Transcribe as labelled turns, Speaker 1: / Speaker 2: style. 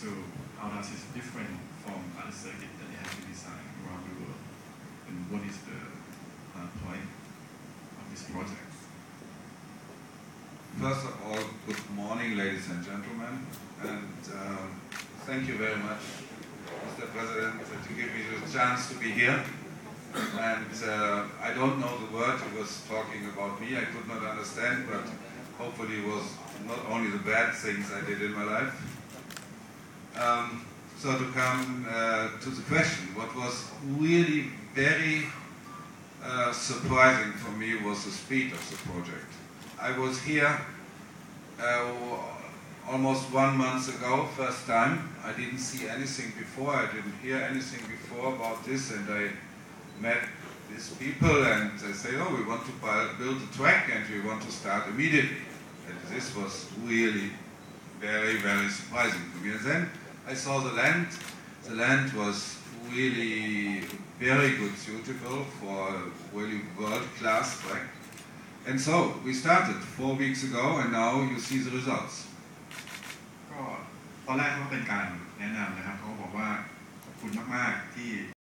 Speaker 1: So how does it different from other circuits that they have to design around the world? And what is the point of this project?
Speaker 2: First of all, good morning, ladies and gentlemen, and thank you very much, Mr. President, to give me the chance to be here. And I don't know the word he was talking about me. I could not understand, but hopefully it was not only the bad things I did in my life. So to come to the question, what was really very surprising for me was the speed of the project. I was here almost 1 month ago, first time. I didn't see anything before, I didn't hear anything before about this, and I met these people and they say, oh, we want to build a track and we want to start immediately. And this was really very, very surprising to me. And then I saw the land. The land was really very good, suitable for a really world-class track. And so we started 4 weeks ago, and now you see the results.
Speaker 1: ก็ตอนแรกเขาเป็นการแนะนำนะครับเขาบอกว่าขอบคุณมากๆที่